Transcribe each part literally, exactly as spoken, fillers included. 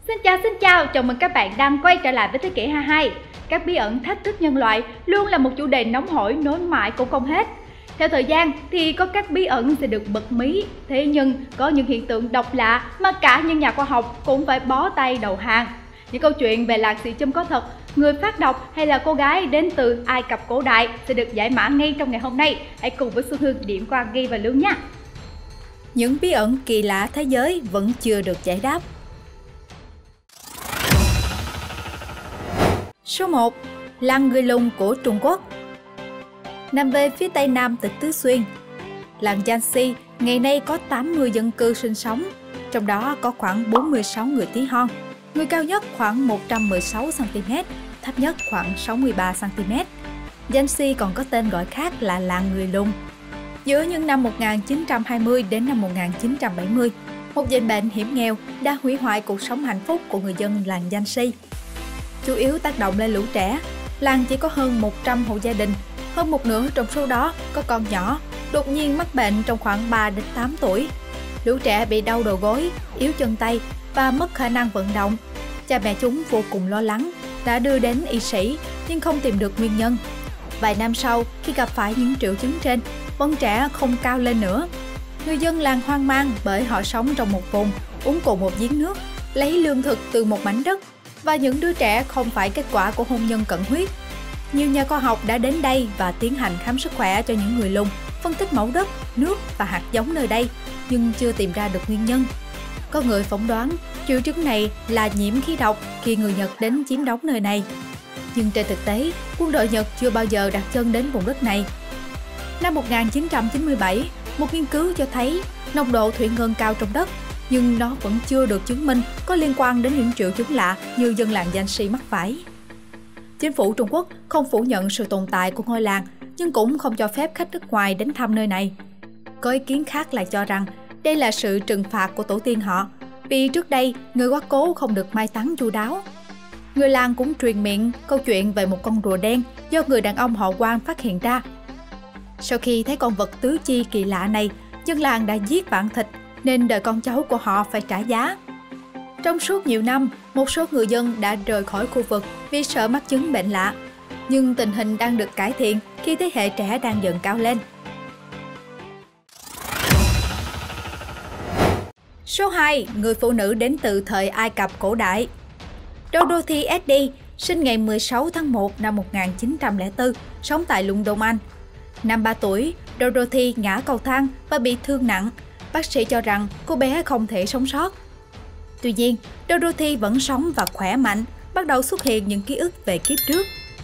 Xin chào xin chào, chào mừng các bạn đang quay trở lại với Thế kỷ hai mươi hai. Các bí ẩn thách thức nhân loại luôn là một chủ đề nóng hổi nối mãi cũng không hết. Theo thời gian thì có các bí ẩn sẽ được bật mí, thế nhưng có những hiện tượng độc lạ mà cả những nhà khoa học cũng phải bó tay đầu hàng. Những câu chuyện về làng xì chum có thật, người phát độc hay là cô gái đến từ Ai Cập cổ đại sẽ được giải mã ngay trong ngày hôm nay. Hãy cùng với Xuân Hương điểm qua ghi và lương nhé. Những bí ẩn kỳ lạ thế giới vẫn chưa được giải đáp. Số một. Làng người lùn của Trung Quốc. Nằm về phía tây nam tỉnh Tứ Xuyên, làng Yanxi ngày nay có tám mươi dân cư sinh sống, trong đó có khoảng bốn mươi sáu người tí hon. Người cao nhất khoảng một trăm mười sáu xăng ti mét, thấp nhất khoảng sáu mươi ba xăng ti mét. Yanxi còn có tên gọi khác là làng người lùn. Giữa những năm một nghìn chín trăm hai mươi đến năm một nghìn chín trăm bảy mươi, một dịch bệnh hiểm nghèo đã hủy hoại cuộc sống hạnh phúc của người dân làng Yanxi. Chủ yếu tác động lên lũ trẻ, làng chỉ có hơn một trăm hộ gia đình, hơn một nửa trong số đó có con nhỏ, đột nhiên mắc bệnh trong khoảng ba đến tám tuổi. Lũ trẻ bị đau đầu gối, yếu chân tay và mất khả năng vận động. Cha mẹ chúng vô cùng lo lắng, đã đưa đến y sĩ nhưng không tìm được nguyên nhân. Vài năm sau, khi gặp phải những triệu chứng trên, bọn trẻ không cao lên nữa. Người dân làng hoang mang bởi họ sống trong một vùng, uống cùng một giếng nước, lấy lương thực từ một mảnh đất, và những đứa trẻ không phải kết quả của hôn nhân cận huyết. Nhiều nhà khoa học đã đến đây và tiến hành khám sức khỏe cho những người lùn, phân tích mẫu đất, nước và hạt giống nơi đây, nhưng chưa tìm ra được nguyên nhân. Có người phỏng đoán triệu chứng này là nhiễm khí độc khi người Nhật đến chiếm đóng nơi này. Nhưng trên thực tế, quân đội Nhật chưa bao giờ đặt chân đến vùng đất này. Năm một nghìn chín trăm chín mươi bảy, một nghiên cứu cho thấy nồng độ thủy ngân cao trong đất, nhưng nó vẫn chưa được chứng minh có liên quan đến những triệu chứng lạ như dân làng Yanxi mắc phải. Chính phủ Trung Quốc không phủ nhận sự tồn tại của ngôi làng, nhưng cũng không cho phép khách nước ngoài đến thăm nơi này. Có ý kiến khác lại cho rằng đây là sự trừng phạt của tổ tiên họ, vì trước đây người quá cố không được mai táng chu đáo. Người làng cũng truyền miệng câu chuyện về một con rùa đen do người đàn ông họ Quan phát hiện ra. Sau khi thấy con vật tứ chi kỳ lạ này, dân làng đã giết vạn thịt, nên đời con cháu của họ phải trả giá. Trong suốt nhiều năm, một số người dân đã rời khỏi khu vực vì sợ mắc chứng bệnh lạ. Nhưng tình hình đang được cải thiện khi thế hệ trẻ đang dần cao lên. Số hai. Người phụ nữ đến từ thời Ai Cập cổ đại. Dorothy Eddy sinh ngày mười sáu tháng một năm một nghìn chín trăm lẻ bốn, sống tại London, Anh. Năm ba tuổi, Dorothy ngã cầu thang và bị thương nặng. Bác sĩ cho rằng cô bé không thể sống sót. Tuy nhiên, Dorothy vẫn sống và khỏe mạnh, bắt đầu xuất hiện những ký ức về kiếp trước.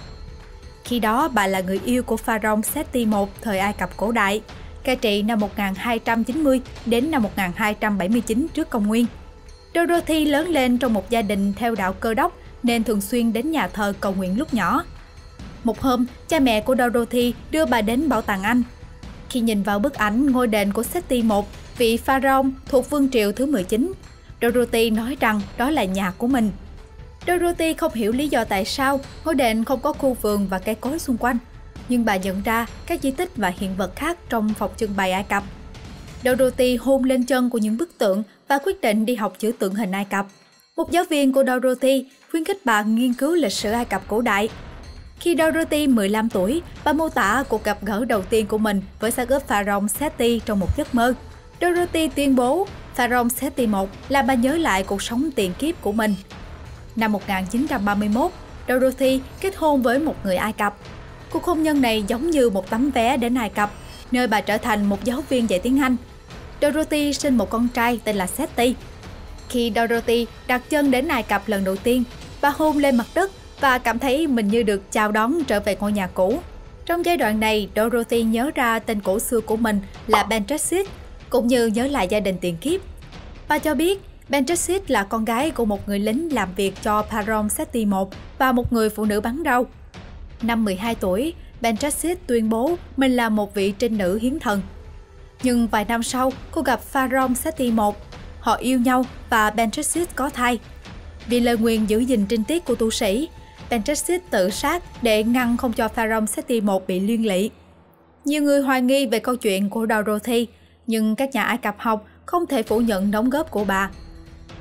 Khi đó, bà là người yêu của pharaoh Seti đệ nhất thời Ai Cập cổ đại, cai trị năm một nghìn hai trăm chín mươi đến năm một nghìn hai trăm bảy mươi chín trước công nguyên. Dorothy lớn lên trong một gia đình theo đạo Cơ đốc nên thường xuyên đến nhà thờ cầu nguyện lúc nhỏ. Một hôm, cha mẹ của Dorothy đưa bà đến bảo tàng Anh. Khi nhìn vào bức ảnh ngôi đền của Seti đệ nhất, vị pharaoh thuộc vương triều thứ mười chín, Dorothy nói rằng đó là nhà của mình. Dorothy không hiểu lý do tại sao ngôi đền không có khu vườn và cây cối xung quanh, nhưng bà nhận ra các di tích và hiện vật khác trong phòng trưng bày Ai Cập. Dorothy hôn lên chân của những bức tượng và quyết định đi học chữ tượng hình Ai Cập. Một giáo viên của Dorothy khuyến khích bà nghiên cứu lịch sử Ai Cập cổ đại. Khi Dorothy mười lăm tuổi, bà mô tả cuộc gặp gỡ đầu tiên của mình với xác ướp pharaoh Seti trong một giấc mơ. Dorothy tuyên bố pharaoh Seti đệ nhất là bà nhớ lại cuộc sống tiền kiếp của mình. Năm một nghìn chín trăm ba mươi mốt, Dorothy kết hôn với một người Ai Cập. Cuộc hôn nhân này giống như một tấm vé đến Ai Cập, nơi bà trở thành một giáo viên dạy tiếng Anh. Dorothy sinh một con trai tên là Seti. Khi Dorothy đặt chân đến Ai Cập lần đầu tiên, bà hôn lên mặt đất và cảm thấy mình như được chào đón trở về ngôi nhà cũ. Trong giai đoạn này, Dorothy nhớ ra tên cổ xưa của mình là Bentrexit, cũng như nhớ lại gia đình tiền kiếp. Bà cho biết Bentrexit là con gái của một người lính làm việc cho pharaoh Seti đệ nhất và một người phụ nữ bán rau. Năm mười hai tuổi, Bentrexit tuyên bố mình là một vị trinh nữ hiến thần. Nhưng vài năm sau, cô gặp pharaoh Seti đệ nhất. Họ yêu nhau và Bentrexit có thai. Vì lời nguyền giữ gìn trinh tiết của tu sĩ, Bentrexit tự sát để ngăn không cho pharaoh Seti đệ nhất bị liên lụy. Nhiều người hoài nghi về câu chuyện của Dorothy, nhưng các nhà Ai Cập học không thể phủ nhận đóng góp của bà.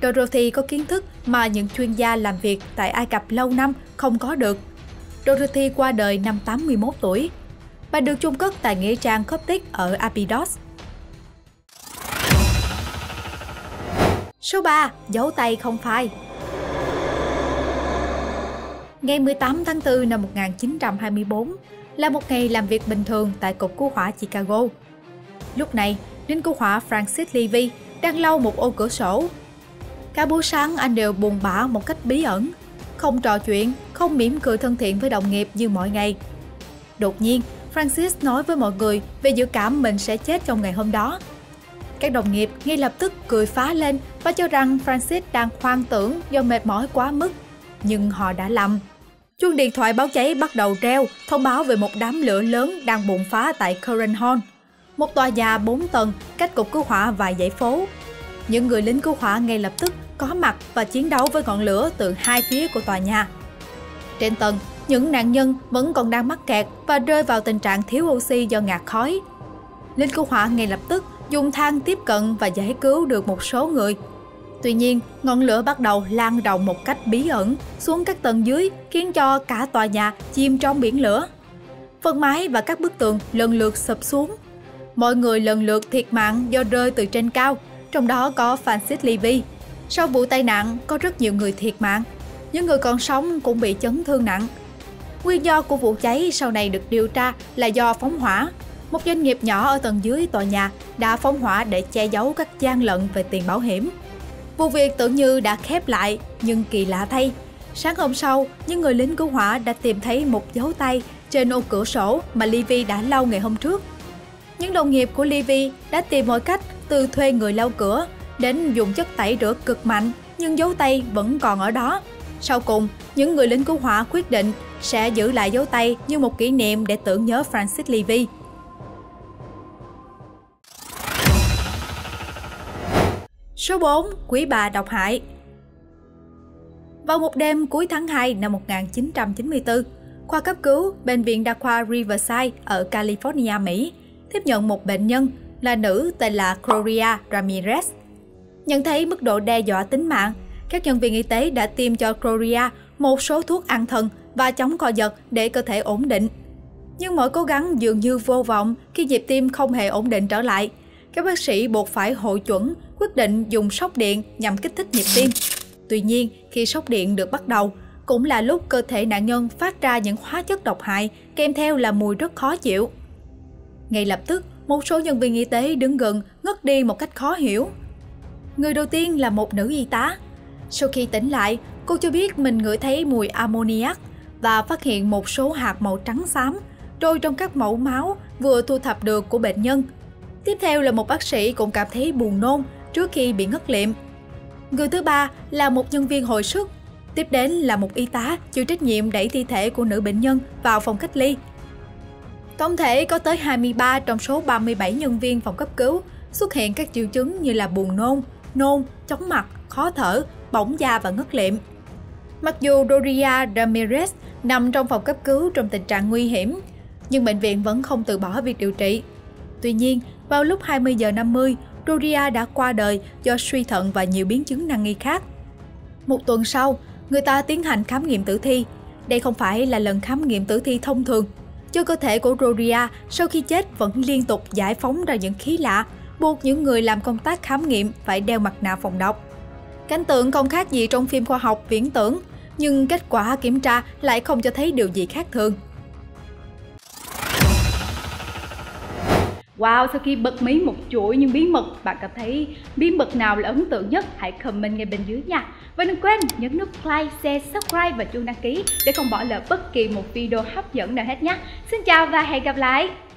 Dorothy có kiến thức mà những chuyên gia làm việc tại Ai Cập lâu năm không có được. Dorothy qua đời năm tám mươi mốt tuổi. Bà được chôn cất tại nghĩa trang Coptic ở Abydos. Số ba. Dấu tay không phai. Ngày mười tám tháng tư năm một nghìn chín trăm hai mươi tư là một ngày làm việc bình thường tại Cục Cứu hỏa Chicago. Lúc này, lính cứu hỏa Francis Levy đang lau một ô cửa sổ. Cả buổi sáng anh đều buồn bã một cách bí ẩn, không trò chuyện, không mỉm cười thân thiện với đồng nghiệp như mọi ngày. Đột nhiên, Francis nói với mọi người về dự cảm mình sẽ chết trong ngày hôm đó. Các đồng nghiệp ngay lập tức cười phá lên và cho rằng Francis đang hoang tưởng do mệt mỏi quá mức. Nhưng họ đã lầm. Chuông điện thoại báo cháy bắt đầu reo, thông báo về một đám lửa lớn đang bùng phá tại Curran Hall, một tòa nhà bốn tầng cách Cục Cứu hỏa vài dãy phố. Những người lính cứu hỏa ngay lập tức có mặt và chiến đấu với ngọn lửa từ hai phía của tòa nhà. Trên tầng, những nạn nhân vẫn còn đang mắc kẹt và rơi vào tình trạng thiếu oxy do ngạt khói. Lính cứu hỏa ngay lập tức dùng thang tiếp cận và giải cứu được một số người. Tuy nhiên, ngọn lửa bắt đầu lan rộng một cách bí ẩn xuống các tầng dưới, khiến cho cả tòa nhà chìm trong biển lửa. Phần mái và các bức tường lần lượt sụp xuống. Mọi người lần lượt thiệt mạng do rơi từ trên cao, trong đó có Francis Levy. Sau vụ tai nạn, có rất nhiều người thiệt mạng. Những người còn sống cũng bị chấn thương nặng. Nguyên do của vụ cháy sau này được điều tra là do phóng hỏa. Một doanh nghiệp nhỏ ở tầng dưới tòa nhà đã phóng hỏa để che giấu các gian lận về tiền bảo hiểm. Vụ việc tưởng như đã khép lại, nhưng kỳ lạ thay, sáng hôm sau, những người lính cứu hỏa đã tìm thấy một dấu tay trên ô cửa sổ mà Levy đã lau ngày hôm trước. Những đồng nghiệp của Levy đã tìm mọi cách từ thuê người lau cửa đến dùng chất tẩy rửa cực mạnh, nhưng dấu tay vẫn còn ở đó. Sau cùng, những người lính cứu hỏa quyết định sẽ giữ lại dấu tay như một kỷ niệm để tưởng nhớ Francis Levy. Số bốn. Quý bà độc hại. Vào một đêm cuối tháng hai năm một nghìn chín trăm chín mươi tư, khoa cấp cứu Bệnh viện Đa khoa Riverside ở California, Mỹ tiếp nhận một bệnh nhân là nữ tên là Gloria Ramirez. Nhận thấy mức độ đe dọa tính mạng, các nhân viên y tế đã tiêm cho Gloria một số thuốc an thần và chống co giật để cơ thể ổn định. Nhưng mọi cố gắng dường như vô vọng khi nhịp tim không hề ổn định trở lại. Các bác sĩ buộc phải hội chuẩn, quyết định dùng sốc điện nhằm kích thích nhịp tim. Tuy nhiên, khi sốc điện được bắt đầu, cũng là lúc cơ thể nạn nhân phát ra những hóa chất độc hại, kèm theo là mùi rất khó chịu. Ngay lập tức, một số nhân viên y tế đứng gần ngất đi một cách khó hiểu. Người đầu tiên là một nữ y tá. Sau khi tỉnh lại, cô cho biết mình ngửi thấy mùi ammoniac và phát hiện một số hạt màu trắng xám trôi trong các mẫu máu vừa thu thập được của bệnh nhân. Tiếp theo là một bác sĩ cũng cảm thấy buồn nôn trước khi bị ngất liệm. Người thứ ba là một nhân viên hồi sức. Tiếp đến là một y tá chịu trách nhiệm đẩy thi thể của nữ bệnh nhân vào phòng cách ly. Tổng thể có tới hai mươi ba trong số ba mươi bảy nhân viên phòng cấp cứu xuất hiện các triệu chứng như là buồn nôn, nôn, chóng mặt, khó thở, bỏng da và ngất liệm. Mặc dù Gloria Ramirez nằm trong phòng cấp cứu trong tình trạng nguy hiểm, nhưng bệnh viện vẫn không từ bỏ việc điều trị. Tuy nhiên, vào lúc hai mươi giờ năm mươi, Gloria đã qua đời do suy thận và nhiều biến chứng nan y khác. Một tuần sau, người ta tiến hành khám nghiệm tử thi. Đây không phải là lần khám nghiệm tử thi thông thường. Do cơ thể của Gloria sau khi chết vẫn liên tục giải phóng ra những khí lạ, buộc những người làm công tác khám nghiệm phải đeo mặt nạ phòng độc. Cảnh tượng không khác gì trong phim khoa học viễn tưởng, nhưng kết quả kiểm tra lại không cho thấy điều gì khác thường. Wow, sau khi bật mí một chuỗi những bí mật, bạn cảm thấy bí mật nào là ấn tượng nhất? Hãy comment ngay bên dưới nha. Và đừng quên nhấn nút like, share, subscribe và chuông đăng ký để không bỏ lỡ bất kỳ một video hấp dẫn nào hết nhé. Xin chào và hẹn gặp lại!